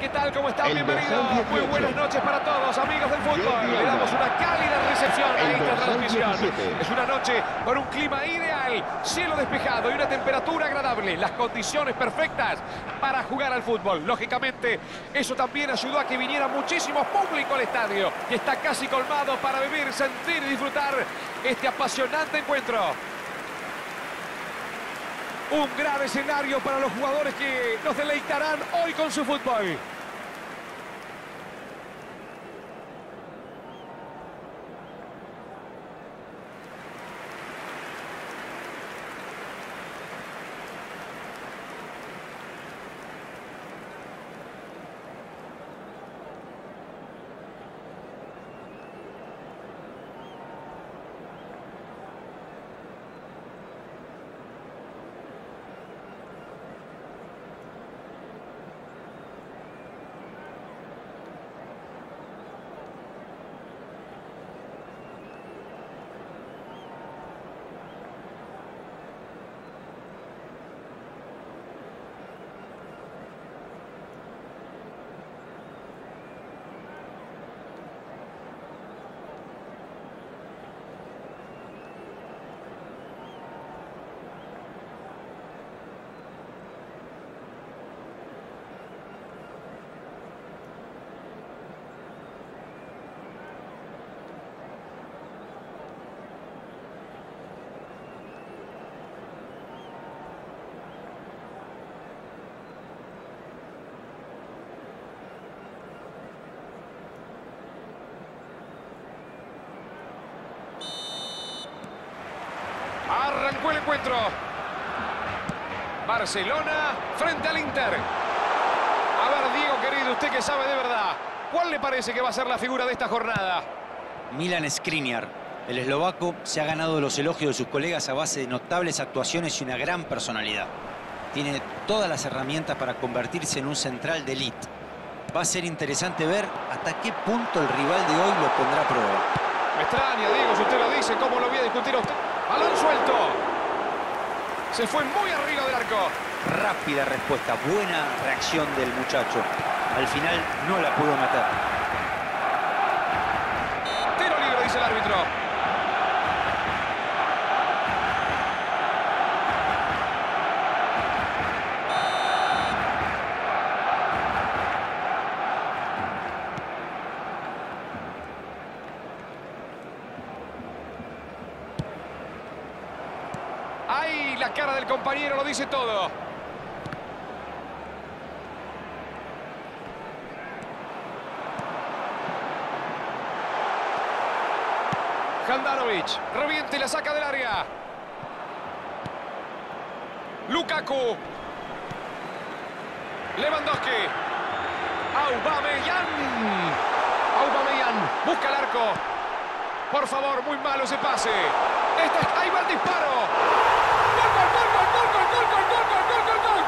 ¿qué tal? ¿Cómo están? Bienvenidos. Muy buenas noches para todos, amigos del fútbol. Le damos una cálida recepción a esta transmisión. Es una noche con un clima ideal, cielo despejado y una temperatura agradable. Las condiciones perfectas para jugar al fútbol. Lógicamente, eso también ayudó a que viniera muchísimo público al estadio. Y está casi colmado para vivir, sentir y disfrutar este apasionante encuentro. Un gran escenario para los jugadores que nos deleitarán hoy con su fútbol. Arrancó el encuentro. Barcelona frente al Inter. A ver, Diego, querido, usted que sabe de verdad, ¿cuál le parece que va a ser la figura de esta jornada? Milan Skriniar. El eslovaco se ha ganado los elogios de sus colegas a base de notables actuaciones y una gran personalidad. Tiene todas las herramientas para convertirse en un central de élite. Va a ser interesante ver hasta qué punto el rival de hoy lo pondrá a prueba. Me extraña, Diego, si usted lo dice, ¿cómo lo voy a discutir a usted? Balón suelto. Se fue muy arriba del arco. Rápida respuesta, buena reacción del muchacho. Al final no la pudo meter. Tiro libre, dice el árbitro. ¡Ay! La cara del compañero lo dice todo. Handanovic, reviente y la saca del área. Lukaku. Lewandowski. Aubameyang. Aubameyang busca el arco. Por favor, muy malo ese pase. Ahí va el disparo. ¡Gol, gol, gol, gol, gol, gol, gol, gol, gol, gol, gol, gol, gol!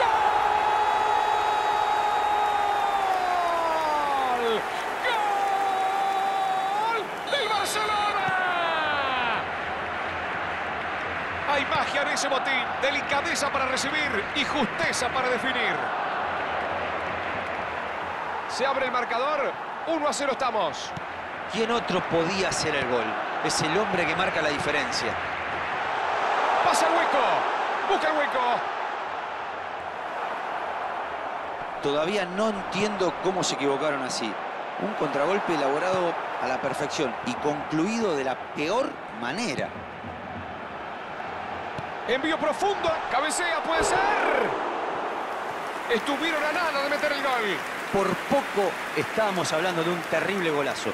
¡Gol! ¡Gol del Barcelona! Hay magia en ese botín. Delicadeza para recibir y justeza para definir. Se abre el marcador. 1-0 estamos. ¿Quién otro podía hacer el gol? Es el hombre que marca la diferencia. Pasa el hueco. Busca el hueco. Todavía no entiendo cómo se equivocaron así. Un contragolpe elaborado a la perfección y concluido de la peor manera. Envío profundo. Cabecea, puede ser. Estuvieron a nada de meter el gol. Por poco estábamos hablando de un terrible golazo.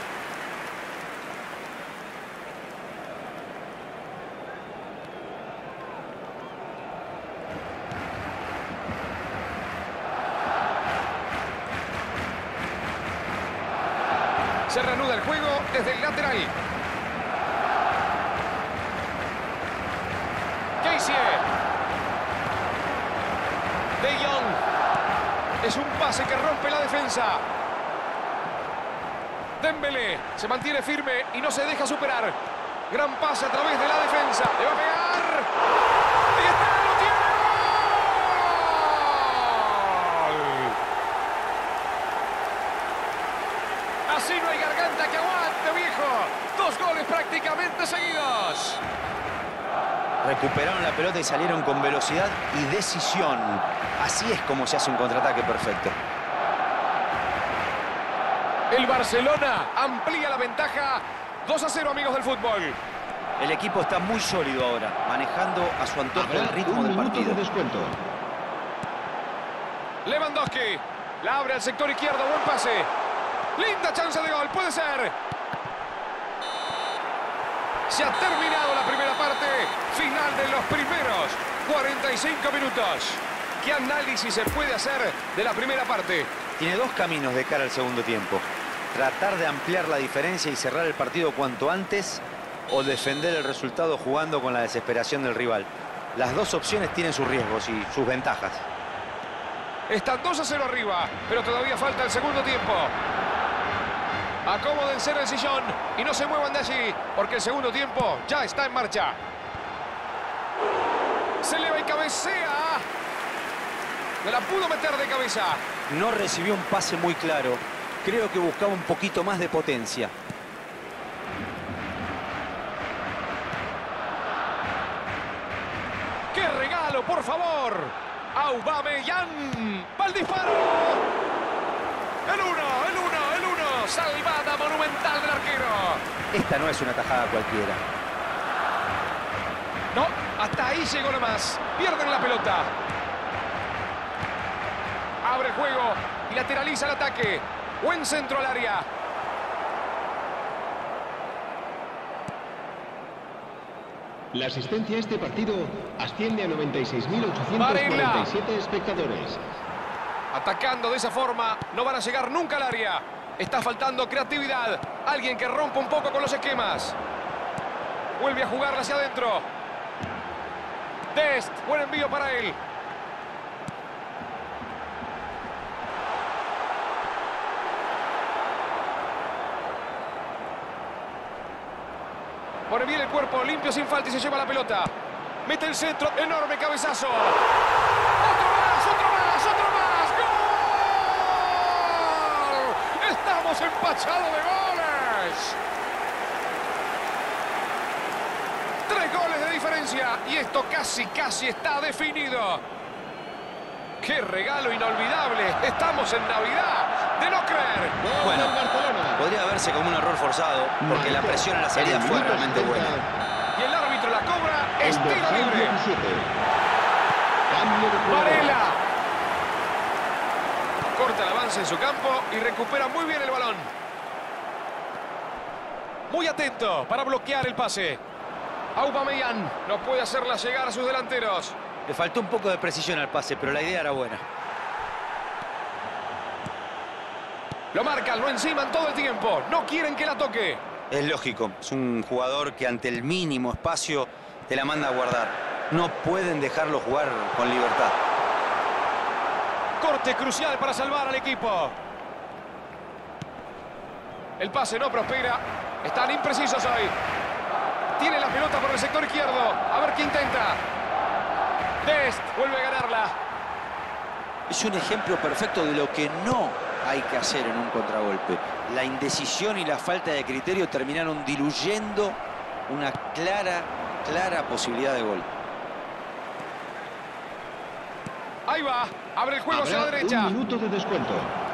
Se reanuda el juego desde el lateral. Kessié. De Jong. Es un pase que rompe la defensa. Dembélé se mantiene firme y no se deja superar. Gran pase a través de la defensa. Le va a pegar. ¡Y está! ¡Lo tiene! Así no hay garganta que aguante, viejo. 2 goles prácticamente seguidos. Recuperaron la pelota y salieron con velocidad y decisión. Así es como se hace un contraataque perfecto. El Barcelona amplía la ventaja. 2-0, amigos del fútbol. El equipo está muy sólido ahora, manejando a su antojo el ritmo del partido. Lewandowski la abre al sector izquierdo. Buen pase. Linda chance de gol. Puede ser. Se ha terminado la primera parte. Final de los primeros 45 minutos. ¿Qué análisis se puede hacer de la primera parte? Tiene 2 caminos de cara al segundo tiempo. Tratar de ampliar la diferencia y cerrar el partido cuanto antes, o defender el resultado jugando con la desesperación del rival. Las 2 opciones tienen sus riesgos y sus ventajas. Están 2-0 arriba, pero todavía falta el segundo tiempo. Acomódense en el sillón y no se muevan de allí, porque el segundo tiempo ya está en marcha. Se eleva y cabecea. Me la pudo meter de cabeza. No recibió un pase muy claro. Creo que buscaba un poquito más de potencia. ¡Qué regalo, por favor! Aubameyang. ¡Va el disparo! El uno. Salvada monumental del arquero. Esta no es una tajada cualquiera. No, hasta ahí llegó nomás. Pierden la pelota. Abre el juego y lateraliza el ataque. Buen centro al área. La asistencia a este partido asciende a 96.847 espectadores. Atacando de esa forma, no van a llegar nunca al área. Está faltando creatividad. Alguien que rompa un poco con los esquemas. Vuelve a jugarla hacia adentro. Dest, buen envío para él. Pone bien el cuerpo, limpio sin falta y se lleva la pelota. Mete el centro, enorme cabezazo. ¡Otro más! ¡Gol! ¡Estamos empachados de goles! 3 goles de diferencia y esto casi está definido. ¡Qué regalo inolvidable! ¡Estamos en Navidad! ¡De no creer! Bueno, podría verse como un error forzado, porque la presión en la salida fue realmente buena. Y el árbitro la cobra, es tiro libre. Varela. Corta el avance en su campo y recupera muy bien el balón. Muy atento para bloquear el pase. Aubameyang no puede hacerla llegar a sus delanteros. Le faltó un poco de precisión al pase, pero la idea era buena. Lo marcan, lo enciman todo el tiempo. No quieren que la toque. Es lógico, es un jugador que ante el mínimo espacio te la manda a guardar. No pueden dejarlo jugar con libertad. Corte crucial para salvar al equipo. El pase no prospera. Están imprecisos hoy. Tiene la pelota por el sector izquierdo. A ver qué intenta. Dest vuelve a ganarla. Es un ejemplo perfecto de lo que no hay que hacer en un contragolpe. La indecisión y la falta de criterio terminaron diluyendo una clara posibilidad de gol. Ahí va. Abre el juego hacia la derecha. Un minuto de descuento.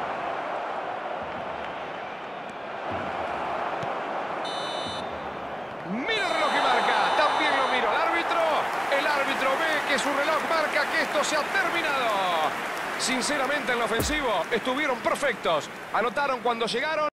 Mira el reloj que marca. También lo miro el árbitro. El árbitro ve que su reloj marca que esto se ha terminado. Sinceramente, en lo ofensivo estuvieron perfectos. Anotaron cuando llegaron.